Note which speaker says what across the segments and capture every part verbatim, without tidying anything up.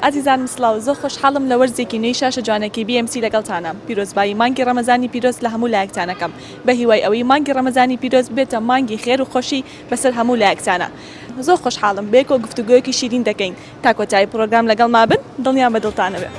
Speaker 1: ئازیزان سڵاو زۆر خۆشحاڵم لە وەرزێکی نوێی شاشە جوانەکەی بی ئەم سی لەگەڵتانە پیرۆزبایی مانگی ڕەمەزانی پیرۆز لە هەموو لایەکتانەکەم بە هیوای ئەوەی مانگی ڕەمەزانی پیرۆز بێتە مانگی خێر و خۆشی بەسەر هەموو لایەکتانە زۆر خۆشحاڵم بێکۆ گفتوگویەکی شیرین دەکەین تا کۆتایی پرۆگرام لەگەڵ ما بن دڵنیان بە دڵتانە بێ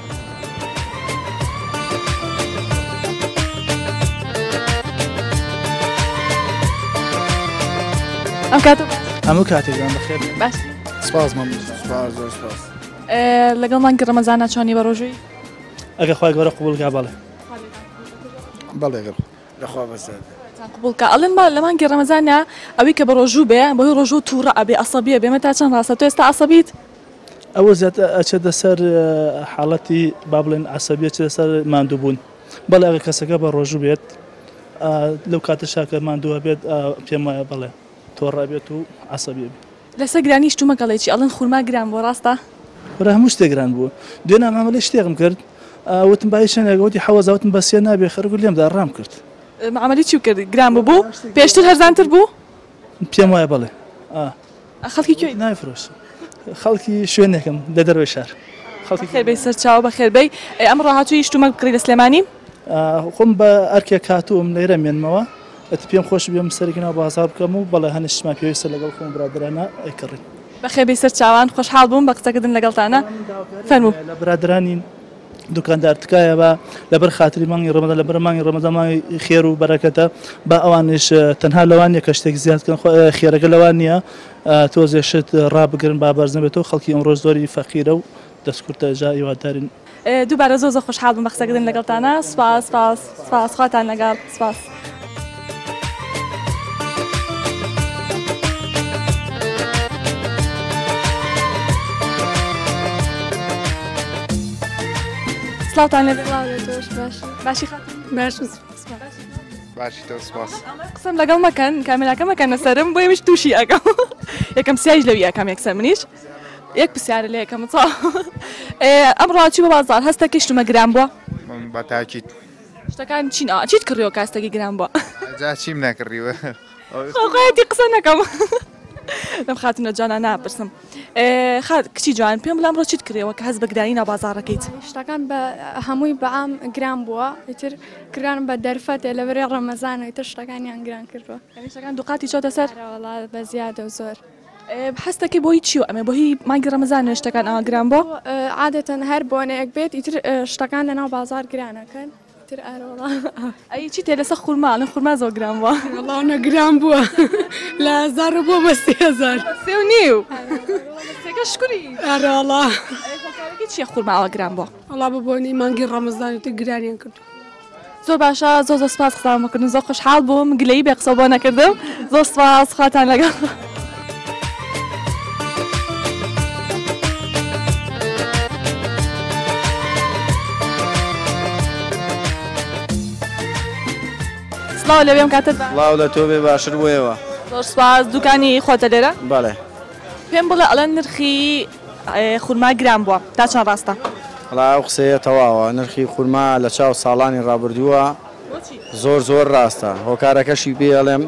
Speaker 1: ئەم کاتە
Speaker 2: هەموو کاتێکیان بەخێر
Speaker 1: باش
Speaker 2: سپاس مەمنون سپاس زۆر سپاس
Speaker 1: لەگەڵ مانگی ڕەمەزانە چۆنی بە ڕۆژووی
Speaker 2: ئەگەر خوای گەورە قبوڵکا بەڵێ
Speaker 3: بەڵێ لەخوا بەسەر
Speaker 1: قبولکە ئەڵێن لە مانگی ڕەمەزانە ئەوەی کە بە ڕۆژوو بێ بەهۆی ڕۆژوو تووڕە ئەبێ عەسەبیە بێمە تا چەند ڕاستە تۆ ئێستا عەسەبیت
Speaker 2: ئەوە زیاتر ئەچێتە سەر حاڵەتی با بڵێن عەسەبیە چێتە سەر ماندووبوون بەڵێ ئەگەر کەسەکە بە ڕۆژوو بێت لەو کاتەشا کە ماندووە بێت پێم وایە بەڵێ تۆڕە بێت و عەسەبیە بێت
Speaker 1: لەسەر گرانی شتومە گەڵێکی ئەڵێن خورما گران بۆ ڕاستە
Speaker 2: وەرە هەموو شتێک گران بوو دوێنێ مامەڵەی شتێکم کرد وتم بای شوێنێک وتی حەوەزاوتم بە سێ نابێ خەرگوو لێمدا ڕام کرد
Speaker 1: معامەلی چی کرد گران بوو پێشتر هەرزانتر بوو
Speaker 2: پێم وایە بەڵێ
Speaker 1: خەڵکی کوێی
Speaker 2: نایفرۆش خەڵکی شوێنێکم لە دەروێ شار
Speaker 1: خێربەی سەرچاو بە خێربەی ئەمڕۆ هاتووی شتومە بکڕی لە سلێمانی
Speaker 2: خۆم بە ئەرکێک هاتووم لێرە مێنمەوە ئەتی پێم خۆش بێم سەرێکنەوە بازار بکەم و بەڵێ هەنیشتمان پێویستە لەگەڵ خۆم برادرانە ئەیکڕین
Speaker 1: بەخێربەی سەرچاوان خۆشحاڵ بووم بە قسەکردن لەگەڵتانە فەرموو
Speaker 2: لە برادرانی دوکاندار تکایە بە لەبەر خاتری مانگی ڕەمەزان لەبەر مانگی ڕەمەزان مانگی خێر و بەرەکەتە با ئەوانش تەنها لەوان نیە کە شتێک زیادکەن خێرەکە لەوان نییە تۆزێشت ڕابگرن با بەرز نەبێتەوە خەڵکی ئەمڕۆ زۆری فەقیرە و دەستکورتە جا هیوادارین
Speaker 1: دووبارە زۆر زۆر خۆشحاڵ بووم بە قسەکردن لەگەڵتانە سپاس سپاس سپاس خواتان لەگەڵ سپاس سڵاوتان لەبێ باشی
Speaker 4: باش
Speaker 3: باشی تۆ سپاس
Speaker 1: قسەم لەگەڵ مەکەن کامێراکە مەکەنە سەرم بۆ ئێمەش تووشی ئەگەم یەکەم سیاج لەوی یەکەم یەکسەر منیش یەک پرسیارە لە یەکەم چاو ئەمڕۆ چی بە بازار هەستەکەی شتومە گران بووە
Speaker 3: بە تاکید
Speaker 1: شتەکان چین چیت کڕیەوە کاستەکەی گران بووە
Speaker 3: جا چیم نەکڕیوە
Speaker 1: خۆخۆیەتی قسە نەکەم لەم خاتونە جوانە ناپرسم کچی جوان پێم بڵام ڕۆ چیت کڕیەوە کە هەست بە گرانی ناوبازاڕەکەیت
Speaker 4: شتەکان بە هەمووی بەعام گران بووە ئیتر گران بە دەرفەتێ لە بەرێ ڕەمەزانە ئیتر شتەکانیان گران کردووە
Speaker 1: شتەکان دووقاتی چۆتە سەر
Speaker 4: وەڵا بە زیادە و زۆر
Speaker 1: هەستەکەی بۆی چیوە ئەمێ بۆ هی مانگی ڕەمەزانە شتەکان ئەوە گران بۆ
Speaker 4: عادەتەن هەر بۆنەیەک بێت ئیتر شتەکان لەناو بازار گرانەکەن تر ئارۆڵا
Speaker 1: ئەی چی تێ لەسەر خورما لە خورما زۆر گران بووە
Speaker 4: وەڵاو گران بووە لە هەزار بۆ بە سێ هەزار
Speaker 1: سێ و نیو شکری
Speaker 4: ئارۆڵا
Speaker 1: چیە خورماوە گران بووە
Speaker 4: وەڵا ببوونی مانگی ڕەمەزانی تر گرانیان کرد
Speaker 1: زۆر باشە زۆر زۆر سپاس قسەمەکردن زۆر خۆشحاڵ بووم گلەیی بێ قسە بۆ نەکردم زۆر سپاس خواتان لەگەڵ سڵاو لەوێم کاتت
Speaker 5: سڵاو لە تۆ بێ باشتر بۆیەوە
Speaker 1: زۆر سپاس دوکانی خۆتە لێرە
Speaker 5: بەڵێ
Speaker 1: پێم بڵێ ئەڵێن نرخی خورما گران بووە تا چەند ڕاستە
Speaker 5: وەڵا ئەو قسەیە تەواوە نرخی خورما لە چاو ساڵانی ڕابردووە زۆر زۆر ڕاستە هۆکارەکەشی پێ ئەڵێم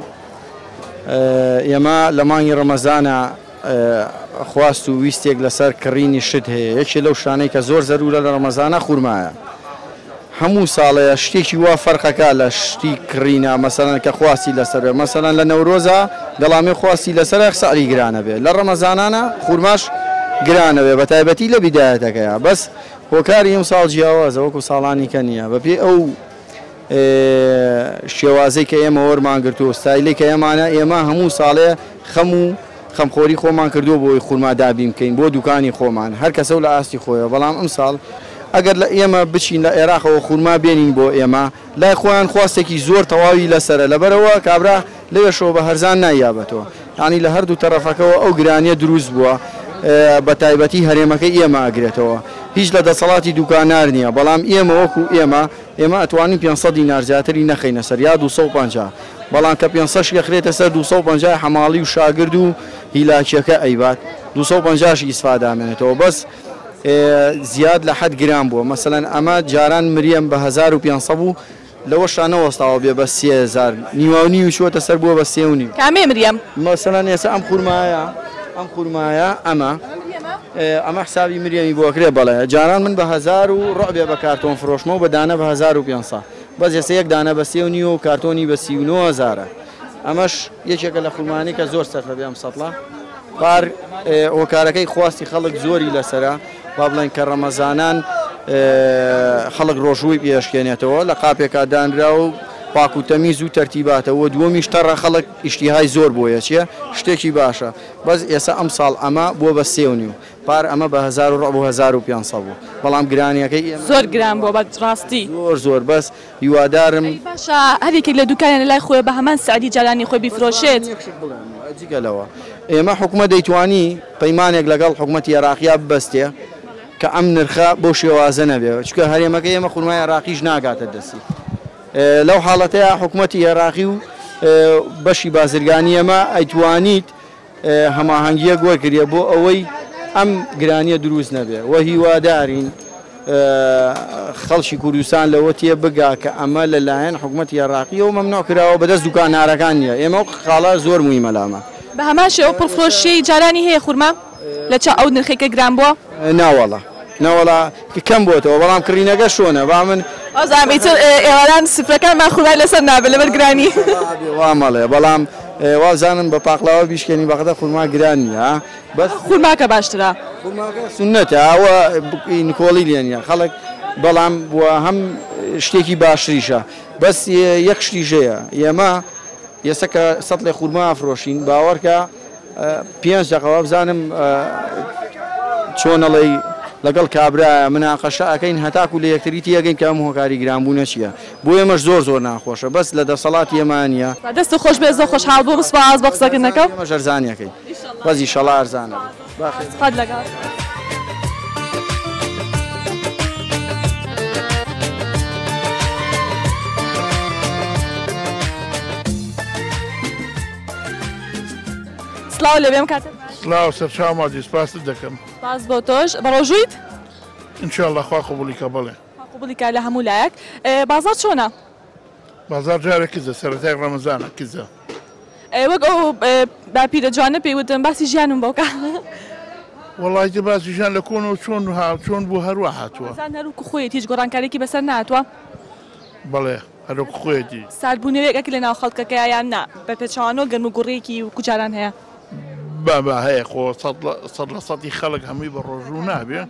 Speaker 5: ئێمە لە مانگی ڕەمەزانە خواست و ویستێک لەسەر کڕینی شت هەیە یەکێ لەو شانەی کە زۆر زەرورە لە ڕەمەزانە خورمایە هەموو ساڵەیە شتێکی وا فەرقەکە لە شتی کڕینە مەسەلەن کە خواستی لەسەر بێ مەسەلەن لە نەورۆزە دەڵامی خواستی لەسەر سەعری گرانە بێ لە ڕەمەزانانە خورماش گرانە بێ بە تایبەتی لە بیدایەتەکەیە بەس هۆکاری ئەم ساڵ جیاوازە وەکو ساڵانی کە نییە بەپێ ئەو شێوازەی کە ئێمە وەرمان گرتووە ستایلەی کە ئێمانە ئێمە هەموو ساڵێ خەم و خەمخۆری خۆمان کردووە بۆی خورما دابین بکەین بۆ دوکانی خۆمان هەر کەسە و لە ئاستی خۆیە بەڵام ئەم ساڵ ئەگەر لە ئێمە بچین لە عێراقەوە خورما بێنین بۆ ئێمە لای خۆیان خواستێکی زۆر تەواوی لەسرە لەبەرەوە کابرا لەوێشەوە بە هەرزان نایابەتەوە یعنی لە هەردوو تەرەفەکەەوە ئەو گرانیە دروست بووە بە تایبەتی هەرێمەکەی ئێمە ئەگرێتەوە هیچ لە دەسەڵاتی دوکانار نییە بەڵام ئێمە وەکو ئێمە ئێمە ئەتوانین پێنجسەد دینار زیاتری نەخەینە سەر یا دووسەد و پەنجا بەڵام کە پێنجسەد یەخرێتە سەر دووسەد و پەنجا حەماڵی و شاگرد و هیلاکیەکە ئەیبات دووسەد و پەنجاش ئیسفادامێنێتەوە بەس زیاد لە حەد گران بووە مەسەلەن ئەمە جاران مریەم بە هەزار و پێنجسەد بوو لەوە شانەوەستاوە بێ بە سێ هەزار نیوانی و چوەتە سەر بووە بە سێ و نیو
Speaker 1: کامێ مریەم
Speaker 5: مەسەلەن ئێستا ئەم خورمایە ئەم خورمایە ئەمە ئەمە حسابی مریەمی بۆکرێ بەڵێ جاران من بە هەزار و ڕۆبێ بە کارتۆن فرۆشمە و بە دانە بە هەزار و پێنجسەد بەس ئێستا یەک دانە بە سێ و نیوە و کارتۆنی بە سی و نۆ هەزارە ئەمەش یەکێکە لە خورمانی کە زۆر سەرفە بێ ئەم سەتڵە پار هۆکارەکەی خواستی خەڵک زۆری لەسرە با بڵێن کە ڕەمەزانان خەڵک ڕۆژووی پێشکێنێتەوە لە قاپێکا دانرا و پاک و تەمیز و تەرتیباتەوە دووەمیش تەڕە خەڵک ئیشتیهای زۆر بۆیە چیە شتێکی باشە بەس ئێستا ئەم ساڵ ئەمە بۆ بە سێ و نیو پار ئەمە بە هەزار و ڕۆ بۆ هەزار و پێنجسەد بوو بەڵام گرانیەکەی
Speaker 1: زۆر گران بۆ بە ڕاستی
Speaker 5: زۆر زۆر بەس هیوادارم
Speaker 1: باشە هەرێکێک لە دوکانیان لای خۆی بە هەمان سعدی جارانی خۆی بیفرۆشێت
Speaker 5: جگەلەوە ئێمە حکومە دەیتوانی پەیمانێک لەگەڵ حکوومەتی عێراقیا ببەستێ کە ئەم نرخە بۆ شێوازە نەبێ چکە هەرێمەکە ئێمە خورمای عێراقیش ناگاتە دەستی لەو حاڵەتەیە حکوومەتی عێراقی و بەشی بازرگانی ئەمە ئەیتوانیت هەماهەنگیە گوەرگریە بۆ ئەوەی ئەم گرانیە دروست نەبێ وە هیوادارین خەڵکی کوردستان لەوە تێ بگا کە ئەمە لەلایەن حکوومەتی عێراقی و مەمنوع کراوە بەدەست دوکانارەکان نیە ئێمە خاڵە زۆر موهیمە لامە
Speaker 1: بە هەمان شێوە پڕفرۆشی جارانی هەیە خورما لە چا ئەو نرخێکە گران بووە
Speaker 5: ناوەڵە ناوەڵا کەم بۆتەوە بەڵام کڕینەکە شۆنە با من
Speaker 1: ئازامی ئێواران سفرەکانمان خوای لەسەر نابێت لەبەر گرانی
Speaker 5: وا مەڵێ بەڵام وازانم بە پاقلاوە بیشکێنی بەقەدە خورما گران نیە بەس
Speaker 1: خورماکە باشترە
Speaker 5: سنەتە ئەوە نکۆڵی لێنە خەڵک بەڵام بووە هەم شتێکی باشتریشە بەس یەک شتیژەیە ئێمە ئێستا کە سەد لێ خورما ئافرۆشین باوەڕکە پێنج دقەوە بزانم چۆنەڵی لەگەڵ کابرا مناقەشە ئەەکەین هەتاکو لە یەکتریتی یەگەین کە ئەم هۆکاری گرانبوونە چییە بۆ ئێمەش زۆر زۆر ناخۆشە بەس لە دەسەڵاتی ئێمانە
Speaker 1: دەست خۆش بێ زۆر خۆشحاڵ بۆ بسپاس بە قسەکردنەکە
Speaker 5: ئێمەش ئەرزانیەکەی بەزی شەڵا ئەرزانە
Speaker 1: قەت لەگەڵ سلااو لەبێم کاتە
Speaker 6: سلااو سەرچاومادی سپاست دەکەم
Speaker 1: باز بۆ تۆش بەڕۆژوویت
Speaker 6: انشاءله خوا قبولیکە بڵێ
Speaker 1: قبولیکە لە هەموو لایەک بازار چۆنە
Speaker 6: بازار جارێک کزە سەرەتای ڕەمەزانە کزە
Speaker 1: وەک ئەو باپیرە جوانە پێیوتم باسی ژیانم بۆکە
Speaker 6: وڵی دە باسی ژیان لە کۆن و چۆن ها چۆن بوو هەروە هاتووە
Speaker 1: هەروکو خۆیت هیچ گۆڕانکارێکی بەسەر ناتوە
Speaker 6: بەڵێ هەروکو خۆیەتی
Speaker 1: ساردبوونەوەیەکی لە ناو خەڵکەکە یان نا بە پێچوانۆ گەرم و گوڕێکی و کوجاران هەیە
Speaker 6: بابا هەیە خۆ سەد لە سەدی خەڵک هەمووی بە ڕۆژوو نابێ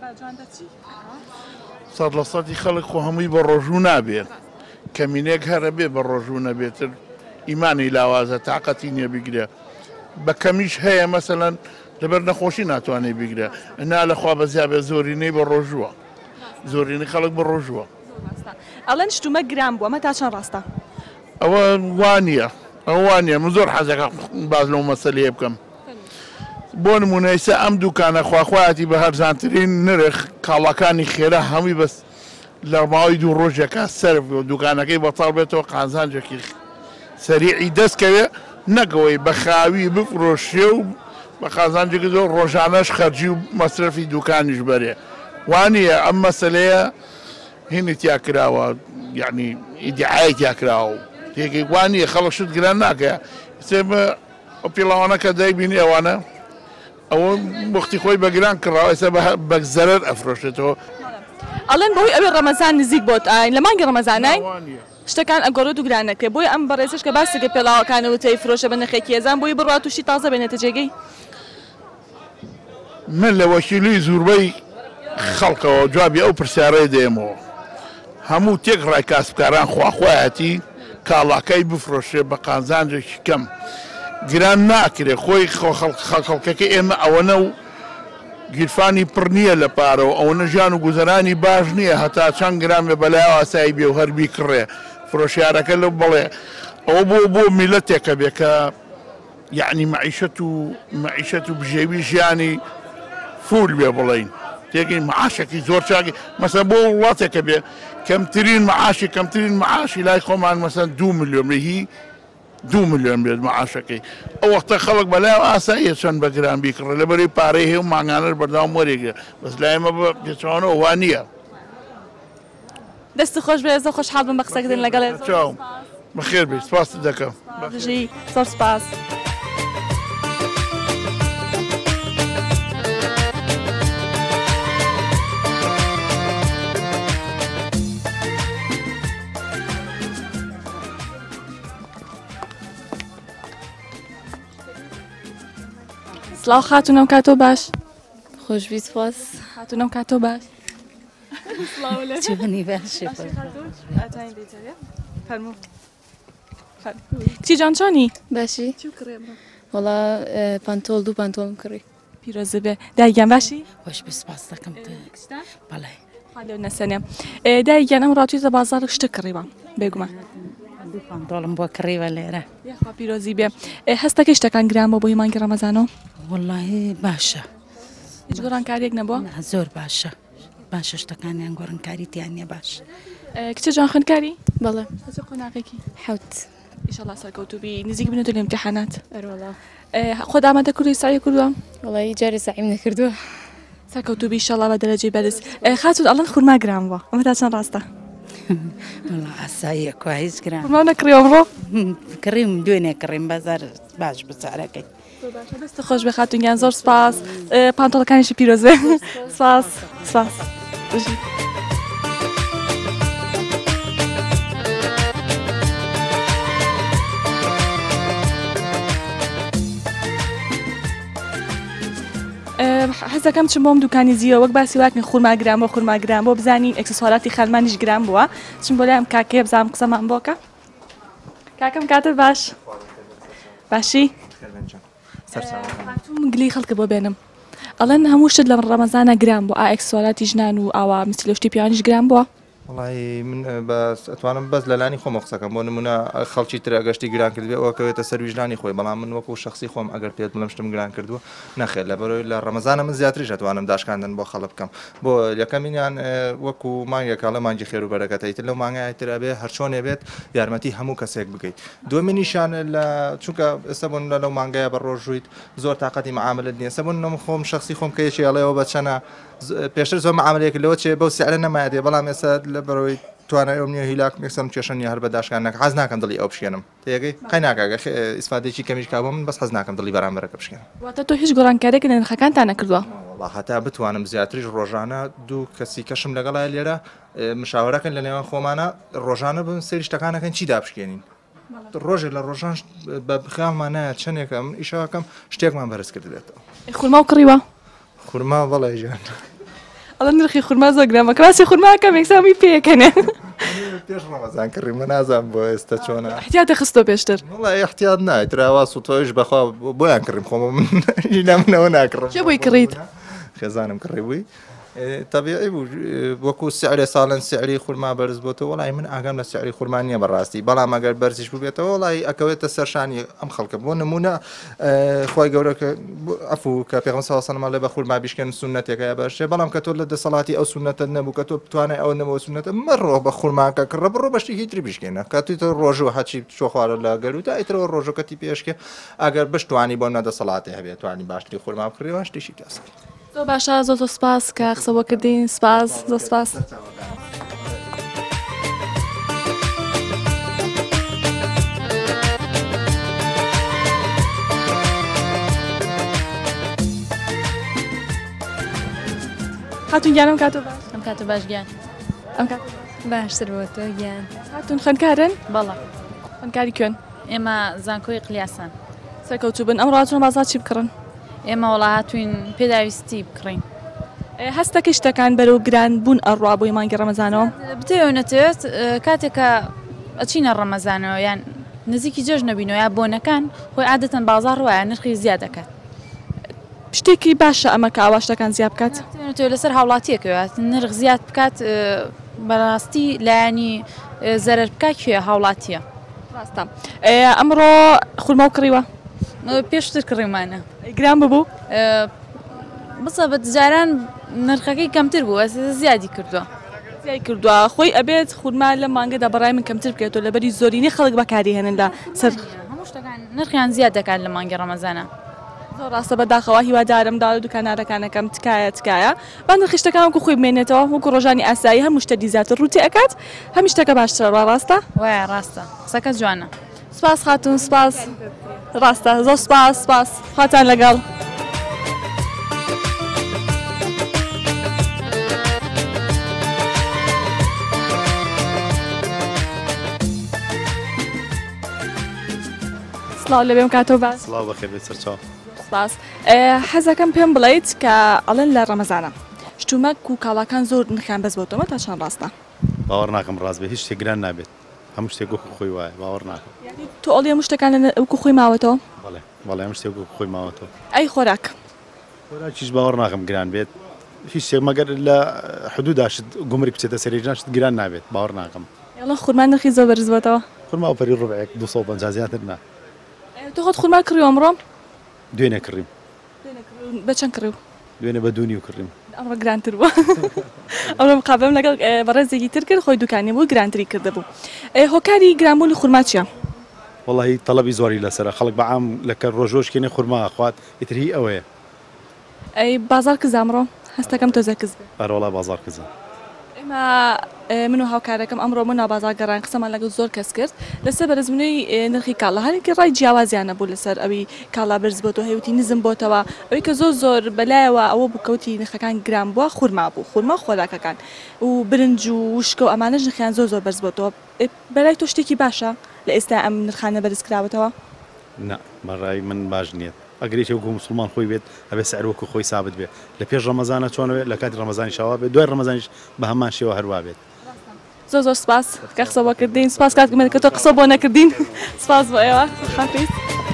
Speaker 6: سەد لە سەدی خەڵک خۆ هەمووی بە ڕۆژوو نابێت کەمینێک هەرە بێ بە ڕۆژوو نەبێتتر ئیمانی لاوازە تااقەتی نییە بیگرێ بە کەمیش هەیە مەسەەن لەبەر نەخۆشی ناتوانێت بیگرێ نا لەخوا بەزیابێ زۆرینەی بە ڕۆژووە زۆرینی خەڵک بە ڕۆژووە
Speaker 1: ئەڵەن شتومە گران بووە ئەمە تا چەند ڕاستە
Speaker 6: ئەوە وانە ئەو وانە من زۆر حەزەکە باز لەو مەسەلەیە بکەم بۆ نمونەیسە ئەم دوکانە خواخواتی بە هەرزانترین نرخ کاڵەکانی خێرا هەمووی بەس لە ماوەی دوو ڕۆژێکە سەرف دوکانەکەی بەتاڵ بێتەوە قازانجێکی سەریعی دەستکەوێ نەگەوەی بە خاوی بفرۆشێ و بە قازانجێکی زۆر ڕۆژانەش خەرجی و مەسرفی دوکانیش بەرێ وانە ئەم مەسلەیە هینی تیا کراوە یعنی ئیدعای تیا کراوە تێکی وانە خەڵک شت گران ناکە سێمە ئەو پیڵاوانەکە دایبینی ئەوانە ئەوە وەختی خۆی بەگران کڕاوە ئێستا بە زەرەر ئەفرۆشێتەوە
Speaker 1: ئەڵێن بۆی ئەوێ ڕەمەزان نزیک بۆت ئاین لە مانگی ڕەمەزانای شتەکان ئەگەڕۆ و گران نەکرێت بۆی ئەم بەڕێزش کە باسەکە پێڵاوەکانەوە تەی فرۆشە بە نرخێکی ێزان بۆی بڕات تووشی تازە بێنێتە جێگەی
Speaker 6: من لە وەکیلی زۆربەی خەڵکەوە جوابی ئەو پرسیارەی دێمەوە هەموو تێک ڕای کاسبکاران خواخوایەتی کاڵاکەی بفرۆشێ بە قازانجێکی کەم گران ناکرێ خۆی خەڵکەکە ئێمە ئەوەنە و گیرفانی پڕ نییە لە پارەوە ئەوەنە ژیان و گوزەرانی باش نییە هەتا چەند گرامێ بەلای ئاسایی بێ و هەربی کڕێ فرۆشیارەکە لە بڵێ ئەوە بۆ بۆ میلەتێکە بێ کە یعنی معیشەت و معیشەت و بژێوی ژیانی فول بێ بڵین تێگەین معاشێکی زۆر چاکی مەسەن بۆ وڵاتێکە بێ کەمترین معاشی کەمترین معاشی لای خۆمان مەسەن دوو ملیۆن هی دوو ملیۆن بێت معاشەکەی ئەو وەختە خەڵک بەلای ئاساییە چەند بە گران بیکڕێ لەبەری پارەی هەیە و ماگانەر بەرداوام وەرێگە بەس لای ئێمە پێچوانەوە وان نییە
Speaker 1: دەستی خۆش بێ زۆر خۆشحاڵ بم بە قسەکردن لەگەڵ
Speaker 6: بەخێر بێت سپاس دەکەم
Speaker 1: زۆر سپاس سڵاو خاتونەم کاتۆ باش
Speaker 7: خۆشویست سپاس
Speaker 1: خاتونەم کاتۆ باش
Speaker 7: چۆنی باشی
Speaker 1: کچی جان چۆنی
Speaker 7: باشی وەڵا پانتۆڵ دوو پانتۆڵم کڕی
Speaker 1: پیرۆزە بێ دایگیان باشی
Speaker 7: خۆشویست سپاس دەکەم بەڵێ
Speaker 1: لێو نەسەنێ دایگیان ئەم ڕاتویتە بازار شتە کڕیوە بێگومان
Speaker 7: دوو پانتۆڵم بۆ کڕیوە لێرە
Speaker 1: یاخوا پیرۆزی بێ هەستەکەی شتەکان گران بۆ بۆی مانگی ڕەمەزانەوە
Speaker 7: وەڵاهی باشە
Speaker 1: هیچ گۆڕانکاریەک نەبووە
Speaker 7: زۆر باشە باشە شتەکانیان گۆڕانکاری تیان نیە باش
Speaker 1: کچە جوان خوێندکاری
Speaker 4: بەڵێ
Speaker 1: قۆناغێکی
Speaker 4: حوت
Speaker 1: ئیشەڵا سەرکەوتوبی نزیک بنێتە لە ئیمتیحانات
Speaker 4: ئەروەڵا
Speaker 1: خۆ دامەتە کوردی سعی کردووە
Speaker 4: وەڵی جارێ سعیم نەکردووە
Speaker 1: سەرکەوتوبی ئیشەڵا بە دەرەجەی بەرز خاتون ئەڵەن خورما گران بووە ئەمە تا چەند ڕاستە
Speaker 7: وەڵا ئاساییە کو هیچ گران
Speaker 1: خورما نەکڕیەوە ئەمڕۆ
Speaker 7: کڕیم دوێنێ کڕیم بەزار باش بچارەکەی
Speaker 1: دەستە خۆش بێ خاتونگیان زۆر سپاس پانتۆڵەکانیشی پیرۆز بێ سپاس سپاس حەزەکەم چم بۆم دوکانی زیوە وەک باسی واکن خورماگران بۆ خورماگران بۆ بزانین ئەکسسوارەتی خەلمانیش گران بووە چم بۆ لام کاکێ بزانم قسەمان بۆکە کاکەم کاتر باش باشی گلی خەڵکە بۆ بێنم ئەڵەن هەموو شت لە ڕەمەزانە گران بوو ئا ئەکسسوارەتی ژنان و ئاوا مسلشتی پیانیش گران بووە
Speaker 8: وڵی من بەس ئەتوانم بەس لەلانی خۆم قسەکەم بۆ نمونە خەڵکی تر ئەگەشتی گران کردبێ ئەوکەوێتە سەر ویژدانی خۆی بەڵام من وەکو شخصی خۆم ئەگەر پێت بڵم شتم گران کردووە نەخێت لە بەرۆی لە ڕەمەزانە من زیاتریش ئەتوانم داشکاندن بۆ خەڵک بکەم بۆ یەکەمینیان وەکو مانگێکا لە مانگی خێر و بەرەکەتیتر لەو مانگایترا بێ هەرچۆنێ بێت یارمەتی هەموو کەسێک بگەیت دومینیشان لە چونکە ئێستا بوون لە لەو مانگایە بە ڕۆژوویت زۆر تااقەتی معاملت نییە سەبوون نم خۆم شخصی خۆم کە یەکێڵەوە بە چەنە پێشتر زۆر معاملەیەک لەوە چێ بەو سیعرە نەمایێ بەڵام ئێستا لە بەرەوەی توانای ئەو نیە هیلاک مێکسم کێشەنی هەر بە داشکانەکە حەز ناکەم دڵی ئەو بشێنم تێگەی قای ناکاگە ئیسفادێکی کەمیش کابوو من بەس حەز ناکەم دڵی بەرامبەرەکە بشکێن
Speaker 1: واتە تۆ هیچ گۆڕانکارێک لە نرخەکانتان نەکردووە
Speaker 8: وڵا هەتا بتوانم زیاتریش ڕۆژانە دوو کەسی کەشم لەگەڵای لێرە مشاورەکەن لە نێوان خۆمانە ڕۆژانە بن سەیری شتەکانەکەن چی دابشکێنین ڕۆژێک لە ڕۆژان بە بخیالمانایە چەندێکم ئیشاکەم شتێکمان بەرز کردێتەوە
Speaker 1: خورما و کڕیوە
Speaker 8: خورما بەڵێ ژیان
Speaker 1: ئەڵە نرخی خورما زۆر گرامە کراسی خورماکەم یەکسامی پێکەنێ
Speaker 8: پێش ڕەمەزان کڕی من نازانم بۆ ئێستا چۆنە
Speaker 1: احتیاتە خستۆ پێشتر
Speaker 8: وڵای احتیات نایە تراواز و تۆیش بەخوا بۆیان کڕیم خۆمە من لە منەوە ناکڕم
Speaker 1: چێ بۆی کڕیت
Speaker 8: خێزانم کڕی بووی طبیعی بوو وەکو سعرێ ساڵن سعری خورما بەرز بۆتەوە وڵای من ئاگام لە سعری خورما نییە بەڕاستی بەڵام ئەگەر بەرزیش ببێتەوە وڵای ئەکەوێتە سەرشانی ئەم خەڵکە بۆ نمونە خۆی گەورەکە ئەفوو کە پێغەمبەر صلی الله علیه و سلم لە بە خورما بیشکێن سونەتێکە باشێ بەڵام کە تۆ لە دەسەڵاتی ئەو سونەتە نەبوو کە تۆ بتوانای ئەوە نەبوو سونەتە مەڕۆ بە خورماکە کڕە بڕۆ بە شتێکی تری بیشکێنە کە توی تۆ ڕۆژ و هەچی چۆ خوارە لە گەروتە ئیترەوە ڕۆژەکەتی پێشکێ ئەگەر بشتوانی بۆ نەدەسەڵاتی هەبێت توانی باشتری خورما بکڕێەوە شتێکی کەسکی
Speaker 1: زۆر باشە زۆر زۆر سپاس کە قسە بۆ کردین سپاس زۆر سپاس هاتون گیانم کاتۆ باش
Speaker 7: ئەم کاتە باش گیان
Speaker 1: ئەم کات
Speaker 4: باشتر بۆ تۆ گیان
Speaker 1: هاتون خوێندکارن
Speaker 7: بەڵە
Speaker 1: خوێندکاری کوێن
Speaker 7: ئێمە زانکۆی قلیاسان
Speaker 1: سەرکەوتوو بن ئەم ڕاتون بازار چی بکڕن
Speaker 7: ئێمە وڵا هاتوین پێداویستی بکڕین
Speaker 1: هەستەکەی شتەکان بەرەو گران بوون ئەڕوا بۆی مانگی ڕەمەزانەوە
Speaker 7: بتەوێت نەتەوێت کاتێکە ئەچینە ڕەمەزانەوە یان نزیکی جێژ نەبینەوە یا بۆنەکان خۆی عادەتەن بازار وایە نرخی زیاد دەکات
Speaker 1: شتێکی باشە ئەمە کە ئاوا شتەکان زیاد بکات
Speaker 7: تۆ لەسەر هاوڵاتیەکەوێت نرخ زیاد بکات بەڕاستی لایانی زەرەر بکات کوێ هاوڵاتیە
Speaker 1: ڕاستە ئەمڕۆ خورما و کڕیوە
Speaker 7: پێشتر کڕیمانە
Speaker 1: گران ببوو
Speaker 7: بسە بە جاران نرخەکەی کەمتر بوو زیادی کردووە
Speaker 1: زیای کردووە خۆی ئەبێت خورما لە مانگەدا بەڕای من کەمتر بکرێتەوە لەبەری زۆرینی خەڵک بەکاری هێنن لە سەر
Speaker 7: هەموو شتەکان نرخیان زیاد دەکات لە مانگی ڕەمەزانە
Speaker 1: زۆر ڕاستە بەداخەوە هیوادارم دا و دوکانارەکانەکەم تکایە تکایە با نرخی شتەکانکو خۆی بمێنێتەوە وەکو ڕۆژانی ئاسایی هەموو شتە دیزاتر ڕووتی ئەکات هەمی شتەکە باشترە ڕاستە
Speaker 7: وایە ڕاستە قسەکە جوانە
Speaker 1: سپاس خاتون سپاس ڕاستە زۆر سپاس سپاس خواتان لەگەڵ سڵاو لەبێم کاتۆ باش
Speaker 9: سڵاو بەخێر بێت سەرچاو
Speaker 1: سپاس حەزەکەم پێم بڵێیت کە ئەڵێن لە ڕەمەزانە شتومەک و کاڵاکان زۆر نرخیان بەس بۆتەوە تا چەند ڕاستە
Speaker 9: باوەڕ ناکەم ڕاست بێ هیچ شتێک گران نابێت هەموو شتێک وەکو خۆی وایە باوەڕ ناکەم
Speaker 1: تۆ ئەڵێ هەموو شتەکان وەکو خۆی ماوەتەوە
Speaker 9: بەڵێ بەڵێ هەموو شتێک وەکو خۆی ماوەتەوە
Speaker 1: ئەی خۆراک
Speaker 9: خۆراکیش باوەڕ ناکەم گران بێت هیچ شتێک مەگەر لە حدودا شت گومرگ بچێتە سەرێژان شت گران نابێت باوەڕ ناکەم
Speaker 1: یاڵە خورمان نرخی زۆر بەرز بۆتەوە
Speaker 9: خورما و پەری ڕوبعێک دوو سەد و پەنجا زیاتر نا
Speaker 1: تۆ خۆت خورما کڕی ئەمڕۆ
Speaker 9: دوێنێ کڕیم
Speaker 1: بە چەند کڕی
Speaker 9: دوێنێ بە دوونی و کڕیم
Speaker 1: ئەمڕۆ گرانتر بووە ئەمڕۆ مقابلەم لەگەڵ بەڕێزێکی تر کرد خۆی دوکانی بوو گرانتری کردهبوو هۆکاری گرانبوونی خورما چییە؟
Speaker 9: وەڵی تەڵەبی زۆری لەسەرە خەڵک بەعام لەکە ڕۆژۆشکێنێ خورما خوات ئیتر هی ئەوەیە
Speaker 1: ئەی بازار کز ئەمڕۆ هەستەکەم تۆزە کز بێ
Speaker 9: ئەرۆڵا بازار کزە
Speaker 1: ئێمە من و هاوکارەکەم ئەمڕۆ من بازار گەڕان قسەمان لەگەڵ زۆر کەس کرد لەسەر بەرزبوونەوەی نرخی کاڵا هەرێکی ڕای جیاوازیانە بوو لەسەر ئەوی کاڵا بەرز بۆتەوە هەیوتی نزم بۆتەوە ئەوەی کە زۆر زۆر بەلایەوە ئەوە بووکەوتی نرخەکان گران بووە خورما بوو خورما خۆراکەکان و برنج و وشکە و ئەمانەش نرخیان زۆر زۆر بەرز بۆتەوە بەلای تۆ شتێکی باشە لە ئێستا ئەم نرخانە بەرز کراوەتەوە
Speaker 9: نا بەڕای من باش نییە ئەگەریش وەکو مسلمان خۆی بێت ئەبێ سەر وەکو خۆی سابت بێت لە پێش ڕەمەزانە چۆنەوێت لە کاتی ڕەمەزانی شاوا بێت دوای ڕەمەزانیش بە هەمان شێوە هەروە بێت
Speaker 1: زۆر زۆر سپاس کە قسە بۆ کردین سپاس کاتکمێت کە تۆ قسە بۆ نەکردین سپاس بۆ ئێوە خافیز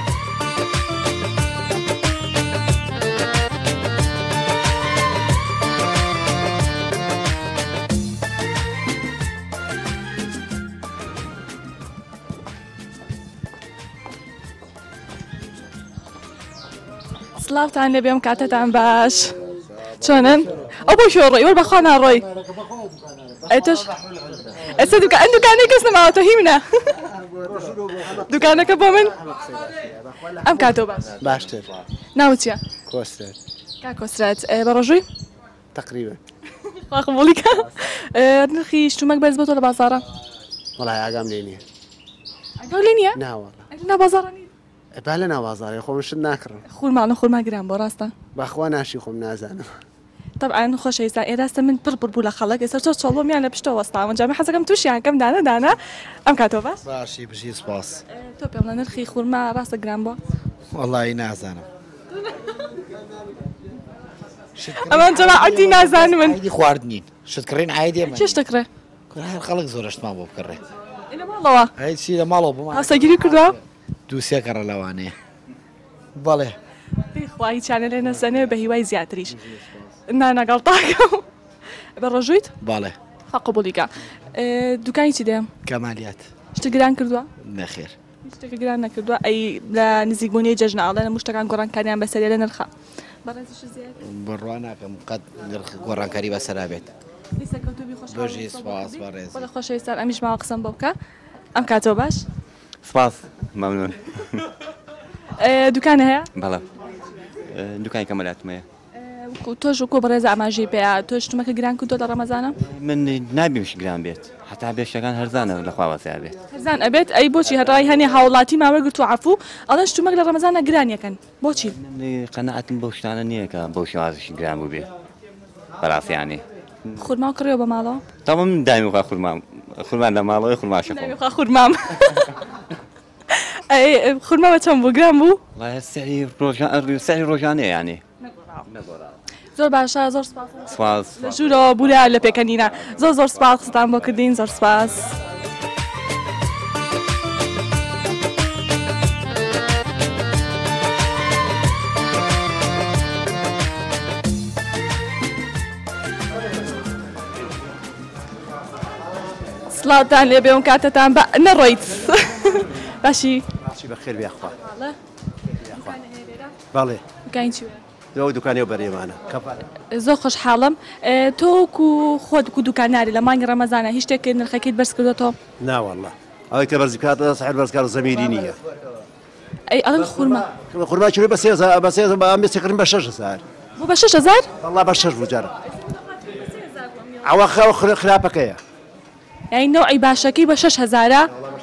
Speaker 1: سڵاوتان لێ بێم کاتتان باش چۆنن ئەو بۆ شۆڕۆی وەر بەخوا ناڕۆی ئەتش ئەستا ئەم دوکانەی کەس نەماوەتە هی منە دوکانەکە بۆ من ئەم کاتۆ باش
Speaker 10: باشتر
Speaker 1: ناوت چییە؟
Speaker 10: کۆسترێت
Speaker 1: کا کۆسترێت بە ڕۆژووی؟
Speaker 10: تقریبا
Speaker 1: قبوڵیکە نرخی شتومەک بەرز بۆ تۆ لە بازاڕە؟
Speaker 10: وەڵای ئاگام لێ نییە
Speaker 1: ئەگەڵ لێ نییە؟
Speaker 10: ناوەڵە
Speaker 1: نا بازاڕە نیە
Speaker 10: با لە ناوازارێ خۆم شت ناکڕم
Speaker 1: خورمانە خورما گران بۆ ڕاستە
Speaker 10: بەخوا ناشی خۆم نازانم
Speaker 1: طبعا خۆش ئێستا ئێراستە من پڕ پڕ بوو لە خەڵک ئێستا چۆ چۆڵۆمیان لە پشتەوە وەستاوە جامێ حەزەکەم تووشیانکەم دانە دانا ئەم کاتۆ باش
Speaker 10: باشی بژی سپاس
Speaker 1: تۆ پێم لە نرخی خورما ڕاستە گران بۆ
Speaker 10: وەڵی نازانم
Speaker 1: ئەمان جەماعەتی نازانم من
Speaker 10: عیدی خواردنین شتکڕین عیدی من
Speaker 1: چی شتەکڕێ
Speaker 10: هەر خەڵک زۆرشتمان بۆ بکڕێ
Speaker 1: لە ماڵەوە
Speaker 10: هیچی لە ماڵەوە بۆ
Speaker 1: هەستەگیری کردووە
Speaker 10: دوو سێ کەڕە لەوانەیە بەڵێ
Speaker 1: خی چانە لێ نەسەنێ بە هیوای زیاتریش نانەگەڵ تاکەم بە ڕۆژویت
Speaker 10: باڵێ
Speaker 1: قبولیکە دوکانی چی دێم
Speaker 10: کەمالیات
Speaker 1: شتە گران کردووە
Speaker 10: نەخێر
Speaker 1: شتێکە گران نەکردووە ئەی لە نزیکبوونی جەژناڵە لە مشتەکان گۆڕانکاریان بەسەریە لە نرخە
Speaker 10: بڕوا ناکەم قەت نرخ گۆڕانکاری بەسەرا بێت بەژی سپاس بەڕێز
Speaker 1: بەڵێ خۆشەویستان ئەمیش ماوە قسەم بۆ بکە ئەم کاتۆ باش
Speaker 11: سپاس مەمنون
Speaker 1: دوکانە هەیە؟
Speaker 11: بەڵێ دوکانی کەمەلاتمەیە
Speaker 1: تۆش وەکو بەڕێز ئاماژەی پێیا تۆ شتومەکە گران کردۆ لە ڕەمەزانە؟
Speaker 11: من نابیمش گران بێت هەتا بێشتەکان هەرزانە لەخوا وەسیا بێت
Speaker 1: هەرزان ئەبێت ئەی بۆچی هەڕای هەنێ هاوڵاتی ماوەگرت و عەفوو ئەڵەن شتومەک لە ڕەمەزانە گرانیەکەن بۆچی؟
Speaker 11: قەنەعەتم بەو شتانە نییە کە بەو شێوازشی گران بوو بێت بەڕاستیانێ
Speaker 1: خورما و کڕیەوە بە ماڵەوە؟
Speaker 11: تاوە من دایم وخوا خورمام خورمان لە ماڵەوەی خورماشە
Speaker 1: خۆم خورمام خورما بە چەند بوو گران بوو؟
Speaker 11: سەری ڕۆژانەیە یانێ
Speaker 1: زۆر باشە زۆر
Speaker 11: سپاس
Speaker 1: لە ژوورەوە بوولە لە پێکەنینە زۆر زۆر سپاس قسەتان بۆ کردین زۆر سپاس سڵاوتان لێ بێم کاتتان بە نەڕۆیت باشی
Speaker 12: باشی بەخێر بێخوا بەڵێ
Speaker 1: دوکانی چی
Speaker 12: لەوە دوکانی و بەرێمانە
Speaker 1: زۆر خۆشحاڵم تۆکو خۆت و دوکاناری لە مانگی ڕەمەزانە هیچ شتێک نرخەکەیت بەرز کردوەوە؟
Speaker 12: ناوەڵڵا ئەوەی کە بەرز بکاتە سەحر بەرزکار زەمیری نییە
Speaker 1: ئەی ئەڵێن خورما
Speaker 12: خورما چوی بە سێ هەزار بە سێ هەزار بە ئەم بێسێکردن بە شەش هەزار
Speaker 1: بۆ بە شەش هەزار؟
Speaker 12: وەڵڵا بە شەش بوو جارە ئەوە خەوە خراپەکەیە
Speaker 1: یعنی نەوعی باشەکەی بە شەش هەزارە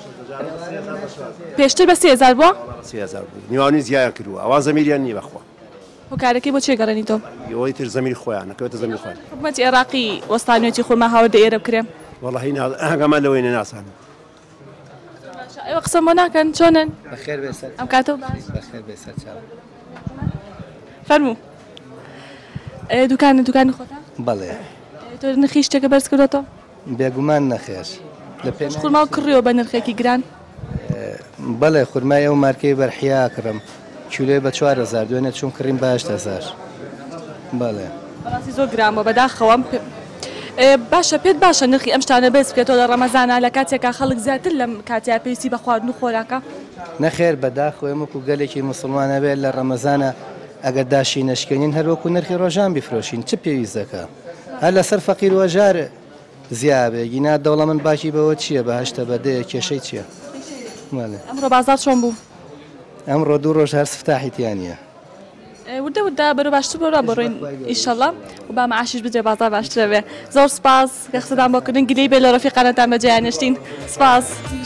Speaker 1: پێشتر بە سێ هەزار بووە؟
Speaker 12: سێ هەزار بوو نیوانی زیایان کردووە ئەوان زەمیریان نییە بەخوا
Speaker 1: هۆکارەکەی بۆ چێ گەڕێنی تۆ؟
Speaker 12: ئەوەی تر زەمیری خۆیان نەکەوێتە زەمیری خۆیان
Speaker 1: حکومەتی عێراقی وەستانوێتی خورما هاوردە ئێرە بکرێم
Speaker 12: وەڵڵا هی هەنگامان لەوەی نەناسانم
Speaker 1: ئێوە قسەم بۆ ناکەن چۆنن؟
Speaker 10: بەخێر بێ سەر
Speaker 1: ئەم کاتە
Speaker 10: بەخێر بێ سەر چاوە
Speaker 1: فەرموو دوکانە دوکانی خۆتە؟
Speaker 13: بەڵێ
Speaker 1: تۆ نرخی شتێکە بەرز کردوتەوە؟
Speaker 13: بێگومان نەخێر لە پێ
Speaker 1: خورما و کڕیەوە بە نرخێکی گران؟
Speaker 13: بەڵێ خورمای ئەو مارکەی بەرحیا کڕم کیلۆی بە چوار هەزار دوێنێ چوون کڕیم بە هەشت هەزار بەڵێ
Speaker 1: بەڕاستی زۆر گرانبووە بەداخەوەم باشە پێت باشە نرخی ئەم شتانە بێت بکرێتەوە لە ڕەمەزانە لە کاتێکا خەڵک زیاتر لەم کاتیا پێویستی بە خواردن و خۆراکە
Speaker 13: نەخێر بەداخۆ ئێمەکو گەلێکی مسلمانە بێت لە ڕەمەزانە ئەگەر داشی نشکێنین هەروەکو نرخی ڕۆژان بیفرۆشین چ پێویست دەکە هەر لەسەر فەقیر وەژار زیابێ گینا دەوڵەمەند باکی بەوە چییە بە هەشتە بەدەیە کێشەی چییە؟
Speaker 1: ئەمڕۆ بازار چۆن بوو؟
Speaker 13: ئەمڕۆ دوو ڕۆژ هەر سفتاحیتیانە
Speaker 1: وردە ودا بەرە باشتر بۆ بڕۆین ئیشەڵڵا و با مەعاشیش بجێ بازار باشترە بێ زۆر سپاس کە قسەدان بۆکردن گلەی بێ لە ڕەفیقانەتان بەجێیان نشتین سپاس.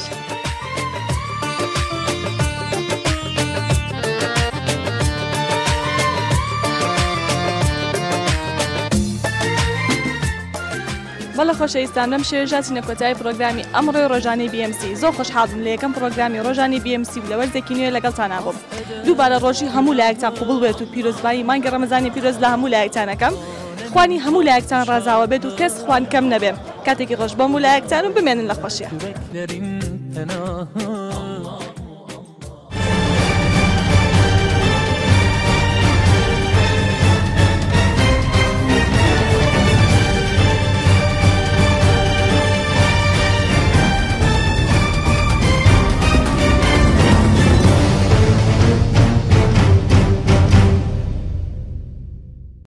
Speaker 1: بەڵە خۆشەویستان لەم شێژاتی نەکۆتایی پرۆگرامی ئەمڕۆی ڕۆژانی بی ئەم سی زۆر خۆشحاڵم لە یەکەم پرۆگرامی ڕۆژانی بی ئەم سی لە وەرزێکی نوێ لەگەڵتانە بووم دووبارە ڕۆژی هەموو لایەکتان قوبوڵ بێت و پیرۆزبایی مانگی ڕەمەزانی پیرۆز لە هەموو لایەکتانەکەم خوانی هەموو لایەکتان ڕازاوە بێت و کەس خوان کەم نەبێ کاتێکی ڕۆژ بەم و لایەکتان و بمێنن لە خۆشیە.